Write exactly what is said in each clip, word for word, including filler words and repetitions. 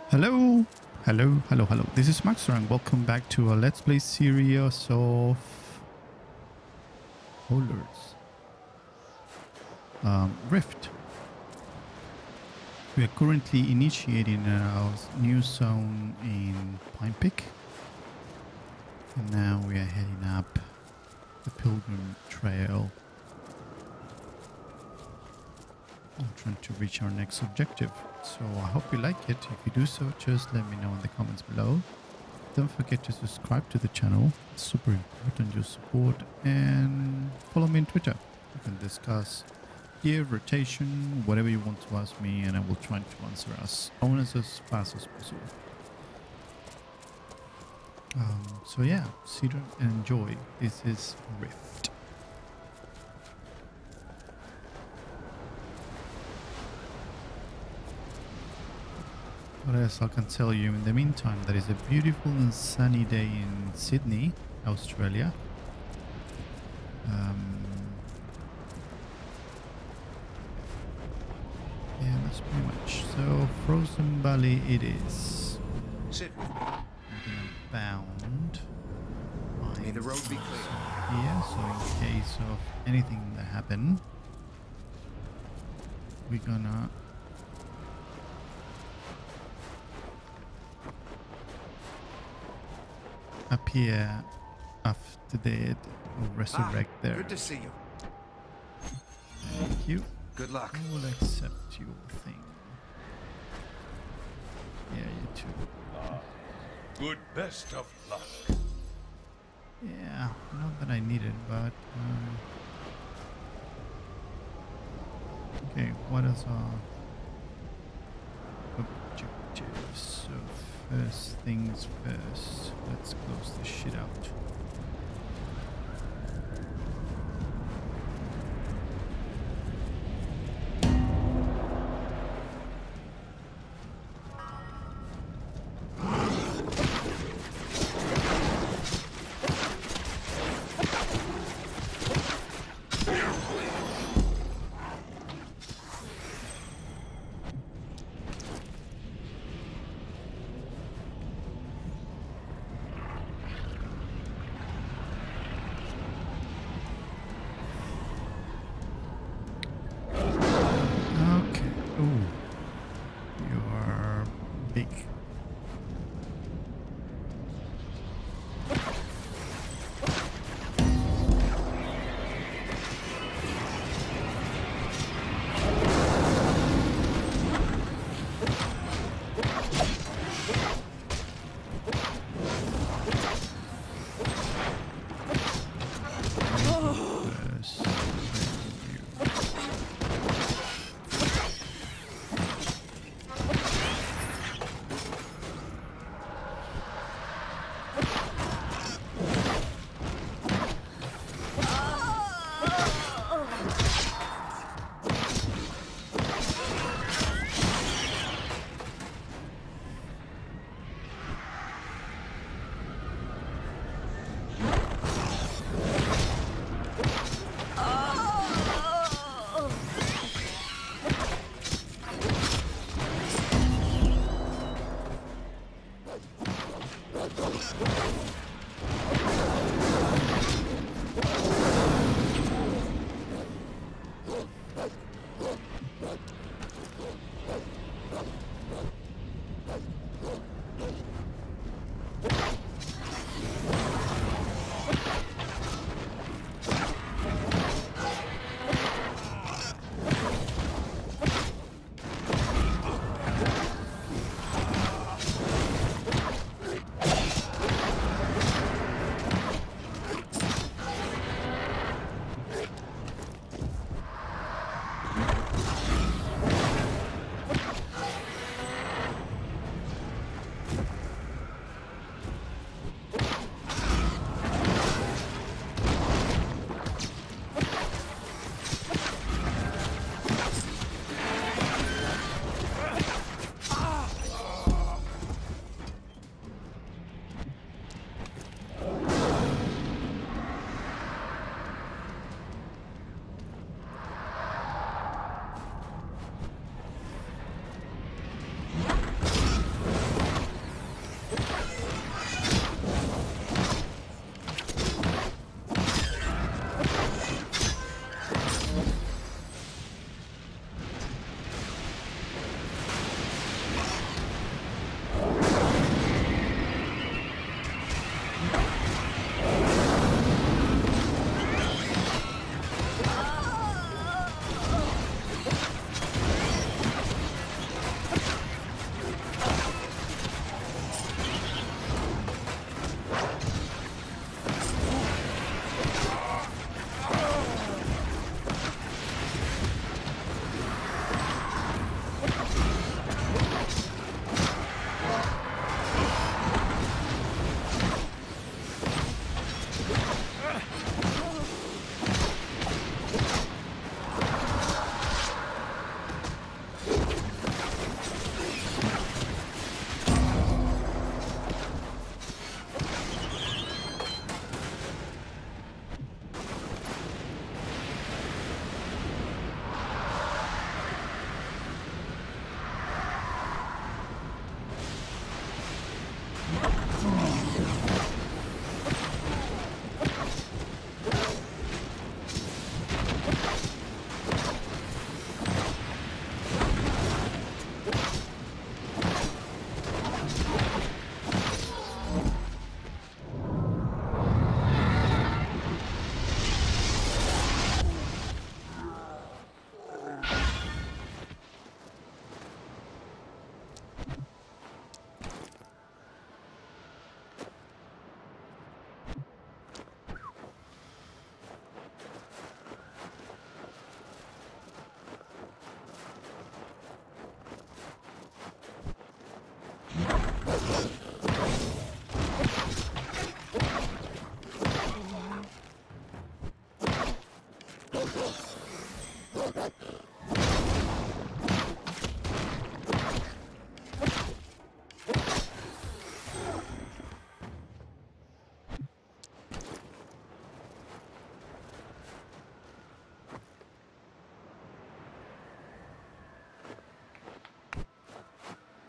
Hello, hello, hello, hello. This is MaxxHunter and welcome back to a Let's Play series of Holders. Um, Rift. We are currently initiating our new zone in Pine Peak. And now we are heading up the Pilgrim Trail. I'm trying to reach our next objective. So I hope you like it. If you do so, just let me know in the comments below. Don't forget to subscribe to the channel. It's super important, your support. And follow me on Twitter. We can discuss gear, rotation, whatever you want to ask me, and I will try to answer as soon as as fast as possible. Um, so yeah, sit down and enjoy. This is Rift. What else I can tell you in the meantime? That is a beautiful and sunny day in Sydney, Australia. Um, yeah, that's pretty much. So Frozen Valley it is. Sydney. Bound. May the road be clear. Yeah, so in case of anything that happen, we're gonna appear after dead or resurrect ah, there. Good to see you. Thank you. Good luck. I will accept your thing. Yeah, you too. Ah, good best of luck. Yeah, not that I need it, but um, okay. What is our objectives? So first things first. Let's close this shit out.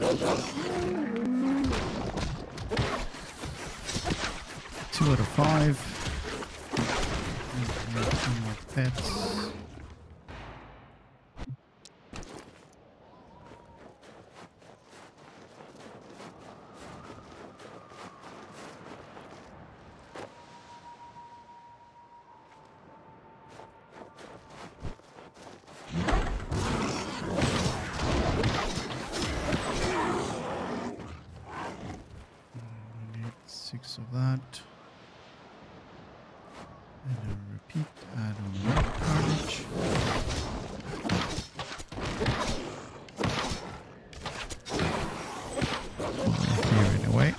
Two out of five. Two more pets. Six of that. And a repeat, add on more carnage. Here in a way.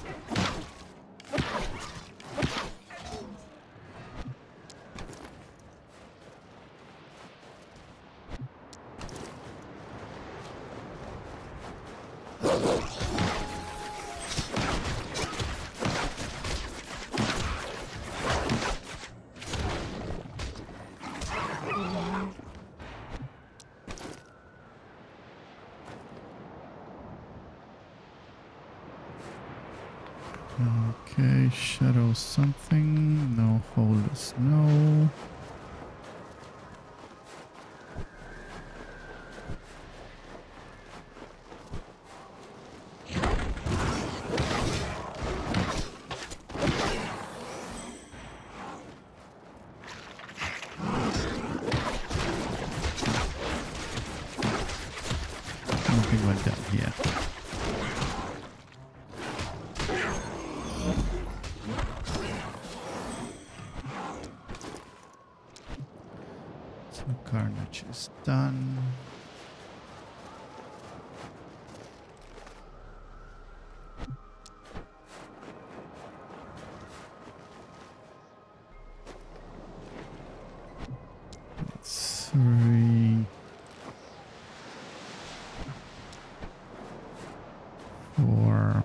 Okay, shadow something. No hold is no. Nothing went down here. So carnage is done. Three, four,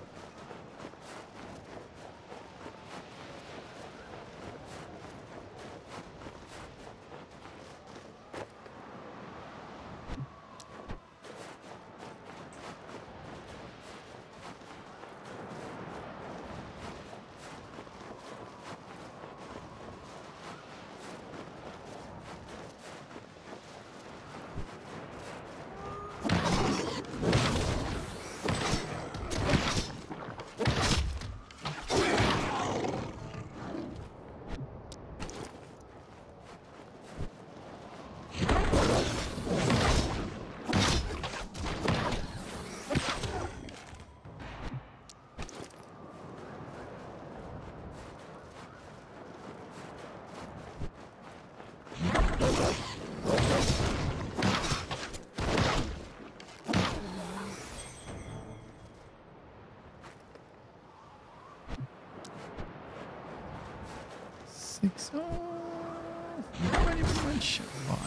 six. Oh, not even one shot. Why?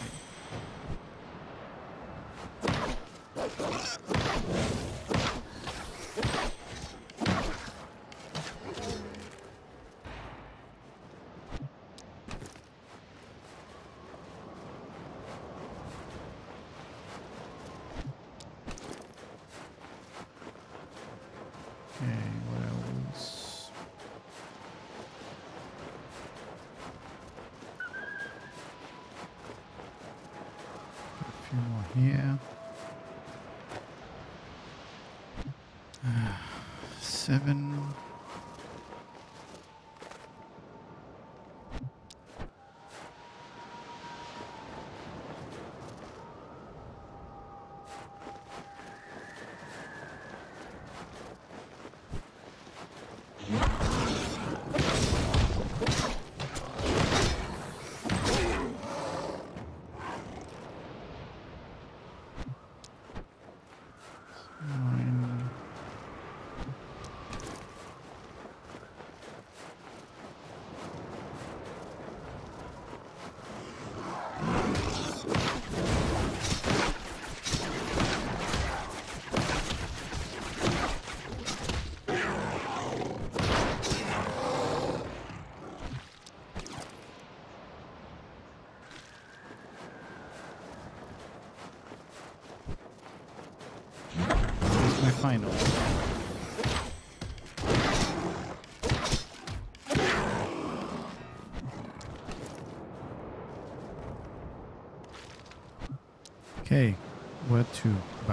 Okay, what else? A few more here. Uh, seven. Nine. semi-final. Okay, where to? Back.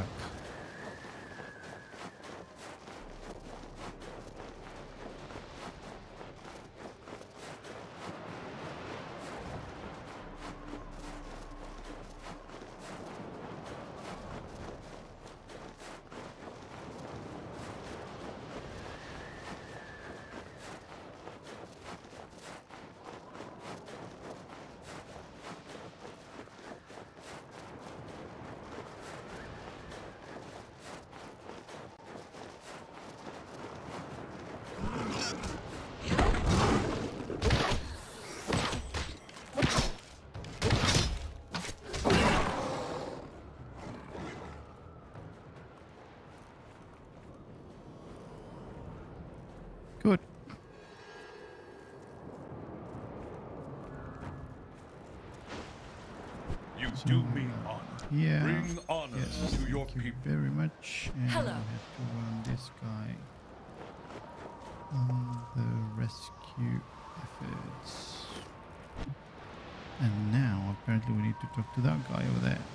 Good. You So, do me uh, honor. Yeah. Bring honor Yes. to your Thank you people. very much. And Hello. we have to run this guy on the rescue efforts. And now apparently we need to talk to that guy over there.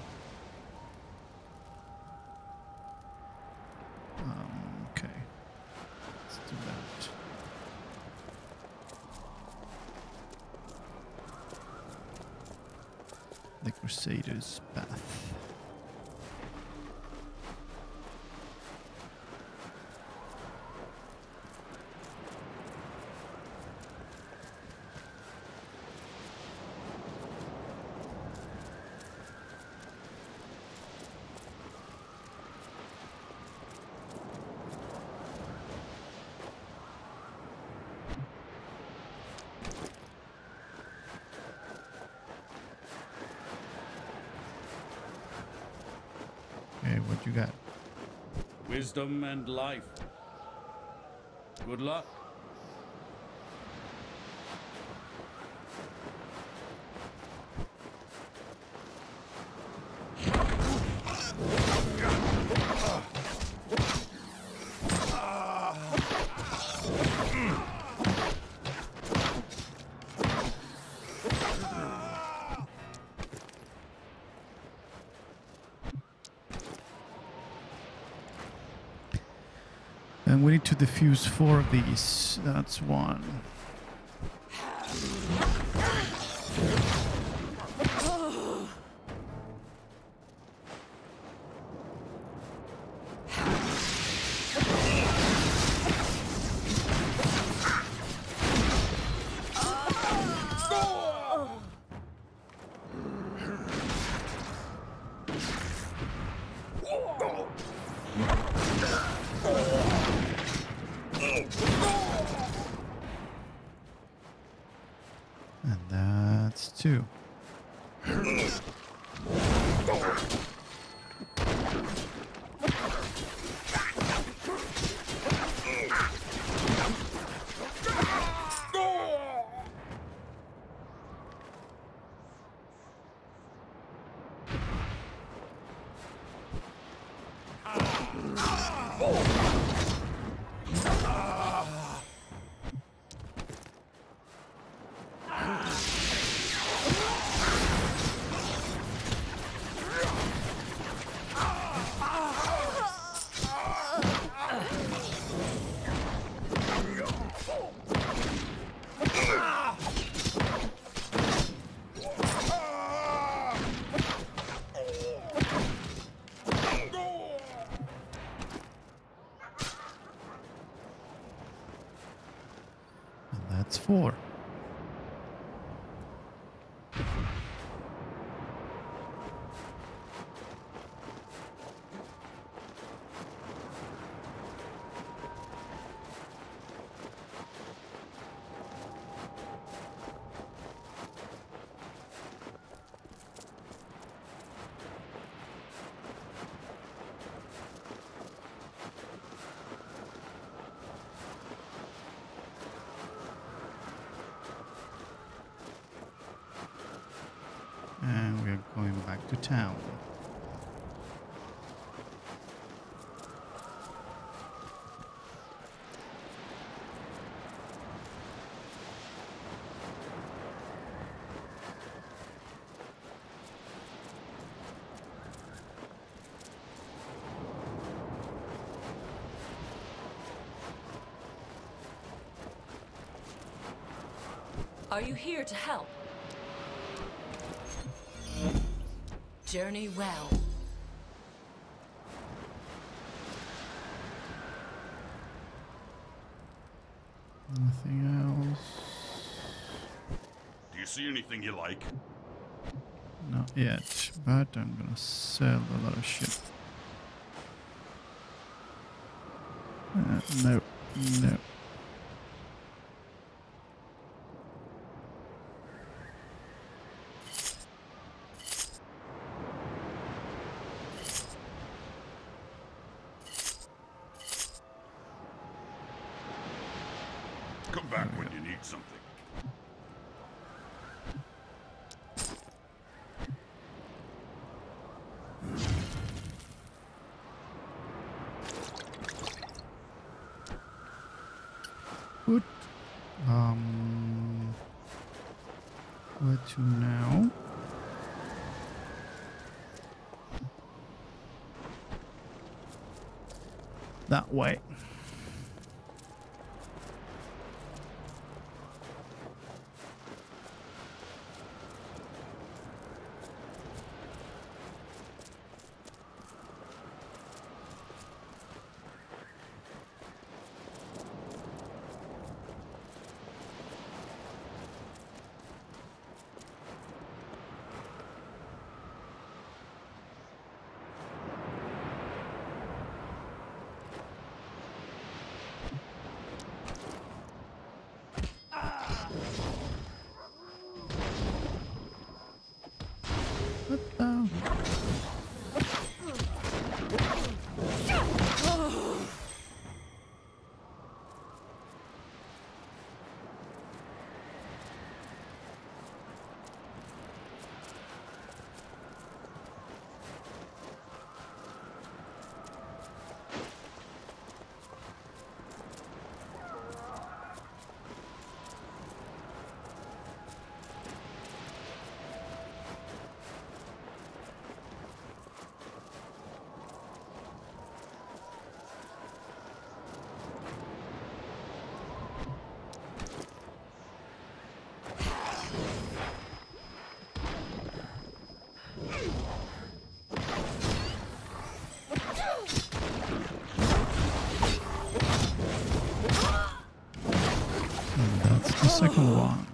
Um, okay. Let's do that. The Crusader's Path. Okay, what you got? Wisdom and life. Good luck. And we need to defuse four of these. That's one. And that's two. That's four. And we're going back to town. Are you here to help? Journey well. Nothing else. Do you see anything you like? Not yet, but I'm gonna sell a lot of shit. Uh, no, no. Come back when you need something. Good. Um, where to now? That way. What the? The second one.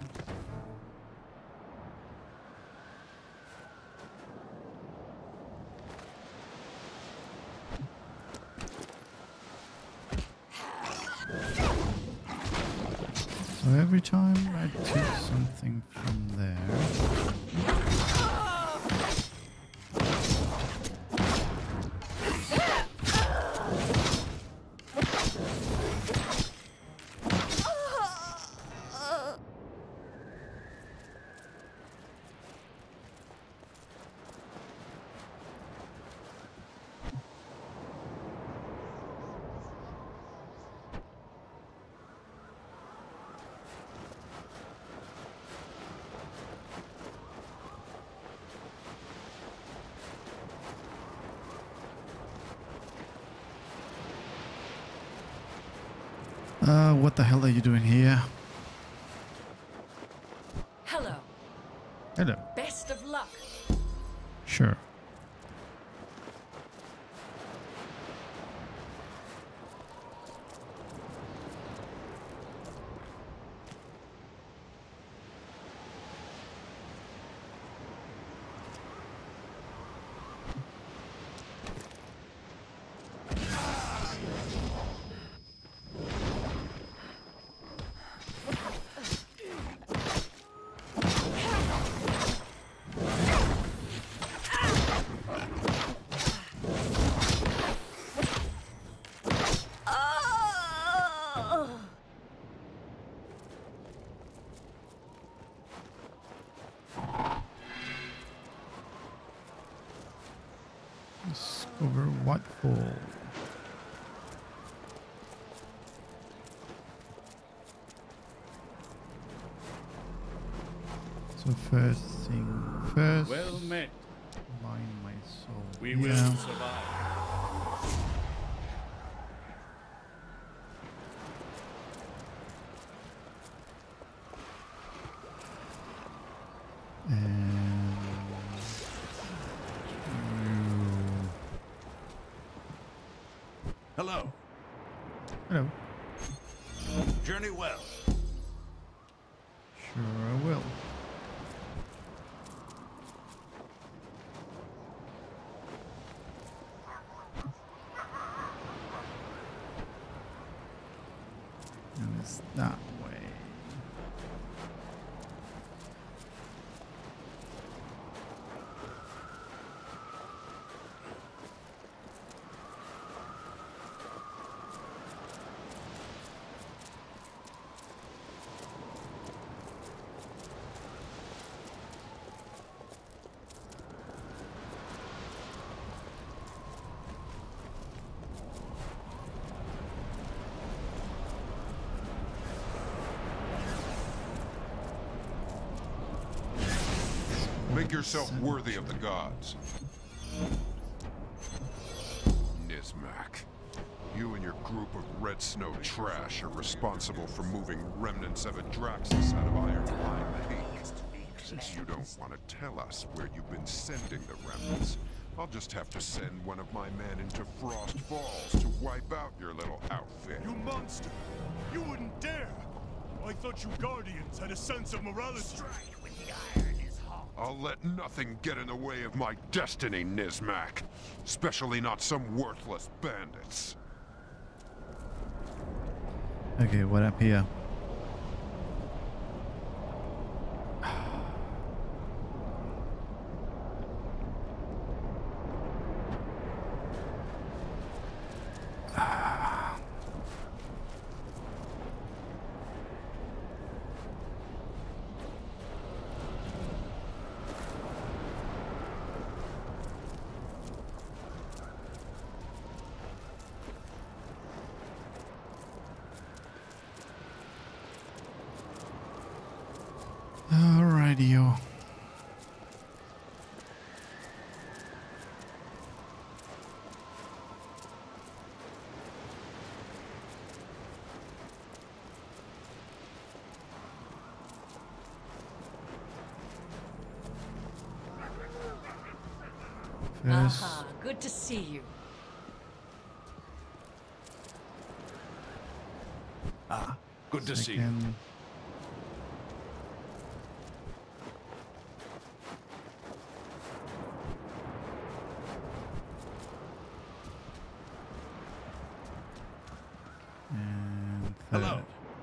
So every time I take something from there. Uh, what the hell are you doing here? Hello. Hello. Best of luck. Sure. Discover Whitefall. So first thing first. Well met. Mine my soul. We yeah. will survive. Hello. Hello. Journey well. Sure I will. And it's that way. Make yourself worthy of the gods. Nizmak, you and your group of red snow trash are responsible for moving remnants of Adraxis out of Ironline Peak. Since you don't want to tell us where you've been sending the remnants, I'll just have to send one of my men into Frost Falls to wipe out your little outfit. You monster! You wouldn't dare! I thought you Guardians had a sense of morality. Strike when the iron is hot. I'll let nothing get in the way of my destiny, Nizmak. Especially not some worthless bandits. Okay, what up here? Alrighty-o. First, Aha, good to see you. Ah, good to see you. second. And third. Hello.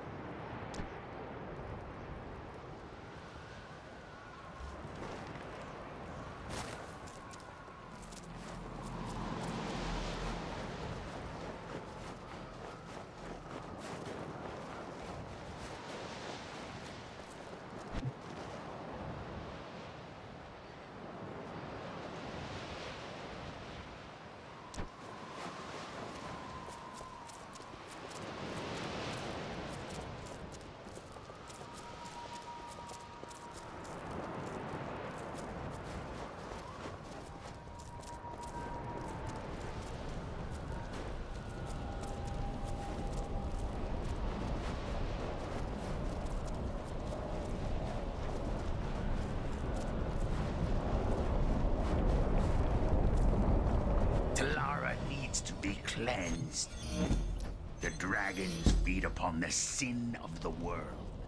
Cleansed. The dragons feed upon the sin of the world.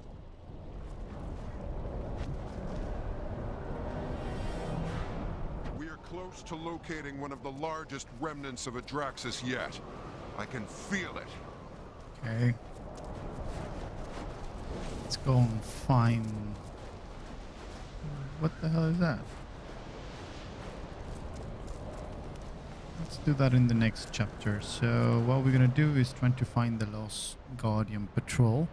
We are close to locating one of the largest remnants of Adraxis yet. I can feel it. Okay. Let's go and find... What the hell is that? Let's do that in the next chapter. So what we're gonna do is trying to find the Lost Guardian Patrol.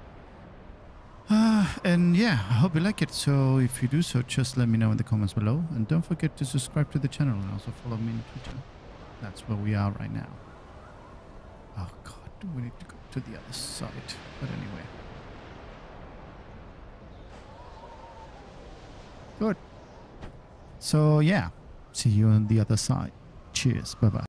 Uh, and yeah, I hope you like it. So if you do so, just let me know in the comments below. And don't forget to subscribe to the channel and also follow me on Twitter. That's where we are right now. Oh god, we need to go to the other side. But anyway. Good. So yeah, see you on the other side. Cheers. Bye-bye.